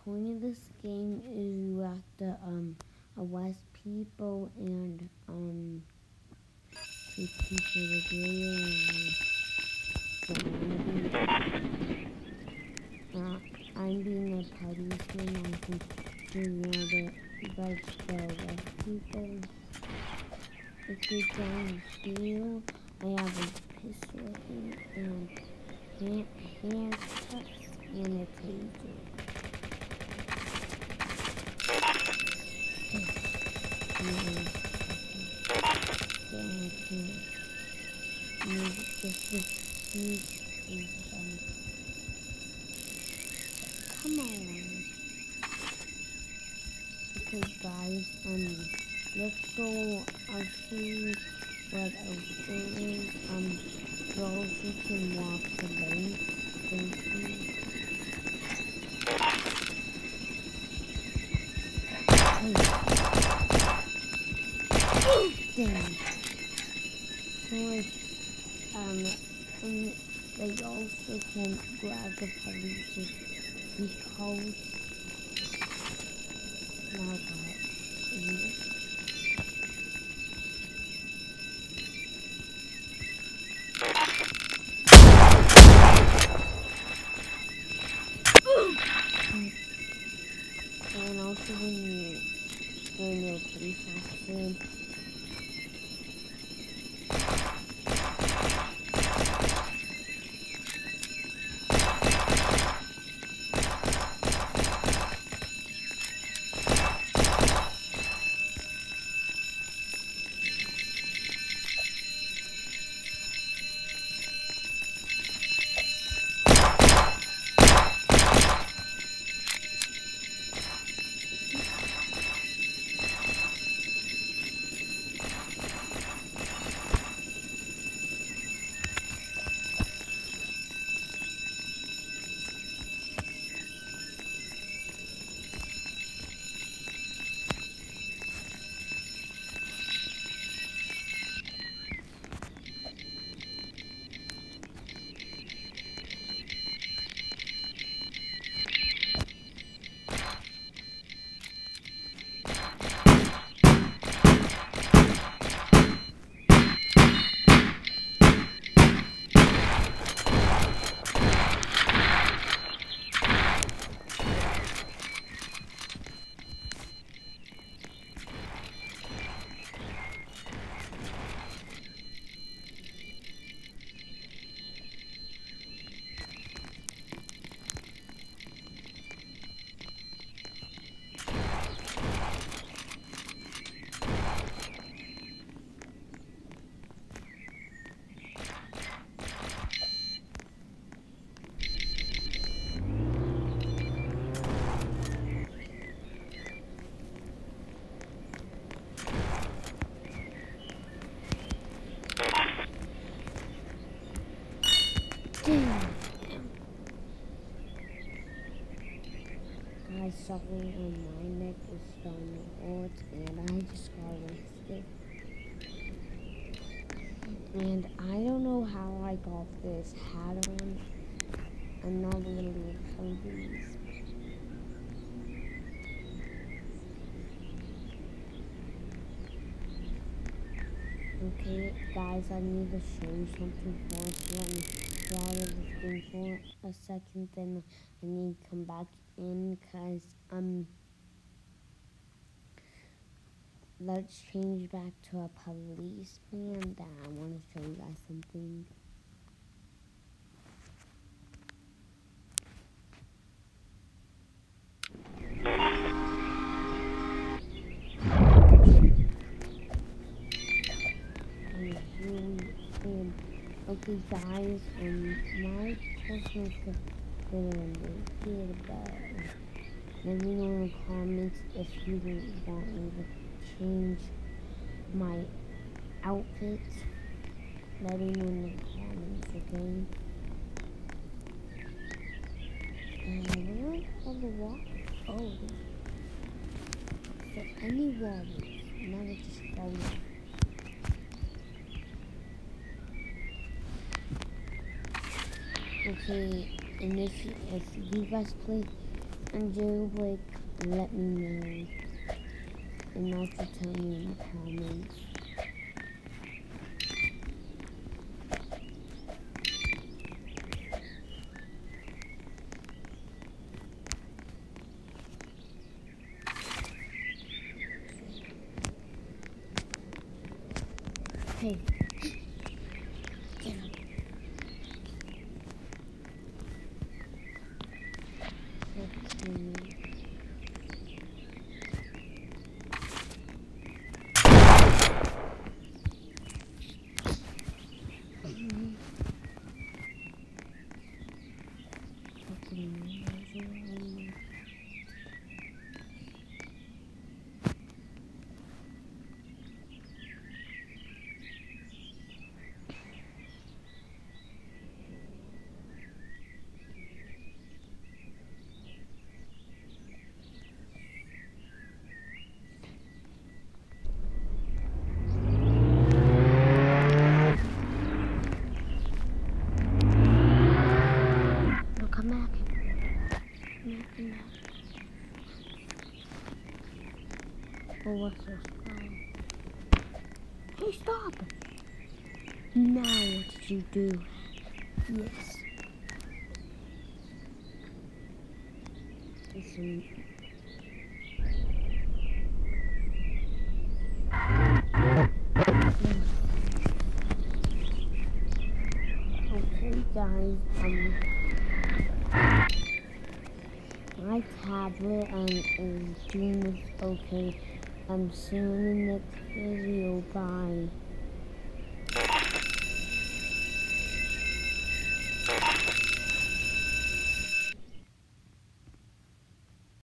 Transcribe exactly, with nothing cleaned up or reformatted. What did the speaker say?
point of this game is you have to um arrest people and um take people to jail and uh, I'm being a policeman. I can figure out that you guys go arrest people. If you join jail, I have a pistol and hand, handcuffs and a taser. Come on. Okay guys, um, let's go, I'll show you what else there is. Um, you also can walk the lane. Thank you. Dang. So like, um, and they also can grab the police because now what? And also when you when you're a police officer, guys, something on my neck is starting to hurt, and I just got arrested. And I don't know how I got this hat on. I'm not really a police. Okay, guys, I need to show you something first. Let me get out of this thing for a second, then I need to come back in, because, um, let's change back to a policeman. Then I want to show you guys something. Okay guys, um, my personal favorite is but let me know in the comments if you want me to change my outfit. Let me know in the comments, okay? And where are all the water? Oh, so any water, now it's just falling. Okay, and if, if you guys play And Jailbreak, let me know. And also tell me in the comments. Hey. Get him. Okay. Come back. Come back, come back. Oh, what's this? Oh. Hey, stop! Now what did you do? Yes. Listen. Okay, guys. Um. My tablet um, is doing this okay. I'm seeing you in the next video. Bye.